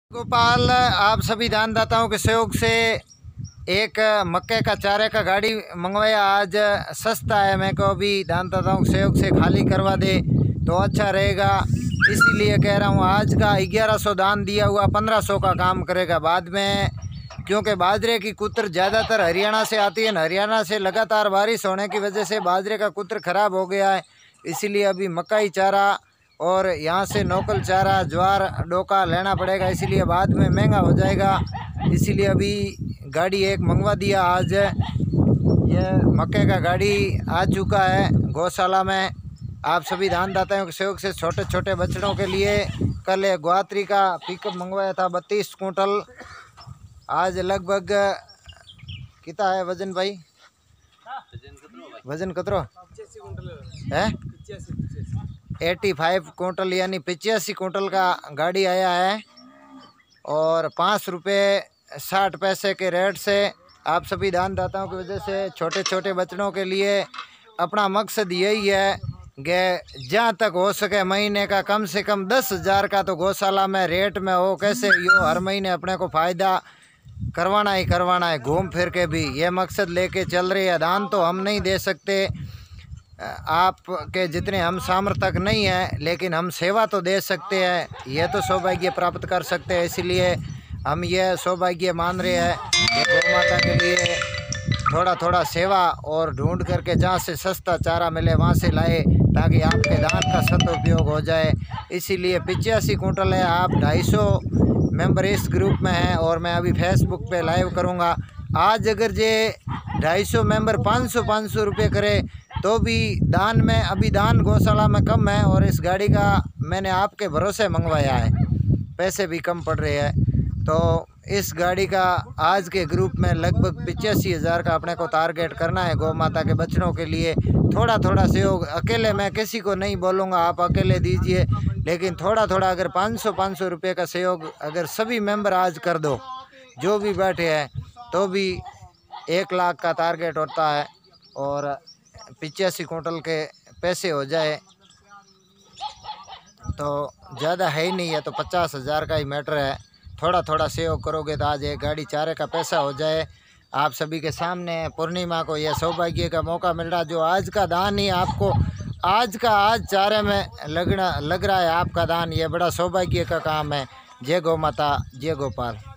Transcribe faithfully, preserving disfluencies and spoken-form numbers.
गोपाल आप सभी दानदाताओं के सहयोग से एक मक्के का चारे का गाड़ी मंगवाया। आज सस्ता है, मैं को अभी दानदाताओं के सहयोग से खाली करवा दे तो अच्छा रहेगा, इसीलिए कह रहा हूँ। आज का ग्यारह सौ दान दिया हुआ पंद्रह सौ का काम करेगा बाद में, क्योंकि बाजरे की कुत्र ज़्यादातर हरियाणा से आती है। हरियाणा से लगातार बारिश होने की वजह से बाजरे का कुत्र ख़राब हो गया है, इसीलिए अभी मकई चारा और यहाँ से नोकल चारा ज्वार डोका लेना पड़ेगा, इसीलिए बाद में महंगा हो जाएगा। इसीलिए अभी गाड़ी एक मंगवा दिया। आज ये मक्के का गाड़ी आ चुका है गौशाला में। आप सभी दानदाताओं के सहयोग से छोटे छोटे बछड़ों के लिए कल एक ग्वात्री का पिकअप मंगवाया था बत्तीस कुंटल। आज लगभग कितना है वजन भाई? वजन कतरो है? एटी फाइव कुंटल यानी पचासी कुंटल का गाड़ी आया है और पाँच रुपये साठ पैसे के रेट से। आप सभी दानदाताओं की वजह से छोटे छोटे बच्चों के लिए अपना मकसद यही है कि जहाँ तक हो सके महीने का कम से कम दस हज़ार का तो गौशाला में रेट में हो, कैसे यो हर महीने अपने को फ़ायदा करवाना ही करवाना है, घूम फिर के भी ये मकसद लेके चल रही है। दान तो हम नहीं दे सकते, आप के जितने हम सामर्थ्य तक नहीं है, लेकिन हम सेवा तो दे सकते हैं, यह तो सौभाग्य प्राप्त कर सकते हैं। इसलिए हम ये सौभाग्य मान रहे हैं कि गौ माता के लिए थोड़ा थोड़ा सेवा और ढूंढ करके जहाँ से सस्ता चारा मिले वहाँ से लाए, ताकि आपके दान का सदुपयोग हो जाए। इसीलिए पिचासी कुंटल है। आप ढाई सौ मेंबर इस ग्रुप में हैं और मैं अभी फेसबुक पे लाइव करूँगा। आज अगर ये ढाई सौ मेंबर पाँच सौ पाँच सौ रुपये करे तो भी दान में, अभी दान गौशाला में कम है और इस गाड़ी का मैंने आपके भरोसे मंगवाया है, पैसे भी कम पड़ रहे हैं। तो इस गाड़ी का आज के ग्रुप में लगभग पचासी हज़ार का अपने को टारगेट करना है गौ माता के बच्चों के लिए। थोड़ा थोड़ा सहयोग, अकेले मैं किसी को नहीं बोलूँगा आप अकेले दीजिए, लेकिन थोड़ा थोड़ा अगर पाँच सौ पाँच सौ रुपये का सहयोग अगर सभी मेंबर आज कर दो जो भी बैठे हैं, तो भी एक लाख का टारगेट होता है और पिचासी कुंटल के पैसे हो जाए तो ज़्यादा है ही नहीं है, तो पचास हज़ार का ही मैटर है। थोड़ा थोड़ा सहयोग करोगे तो आज एक गाड़ी चारे का पैसा हो जाए। आप सभी के सामने पूर्णिमा को यह सौभाग्य का मौका मिल रहा, जो आज का दान ही आपको आज का आज चारे में लगना लग रहा है आपका दान, ये बड़ा सौभाग्य का काम है। जय गौ माता, जय गोपाल।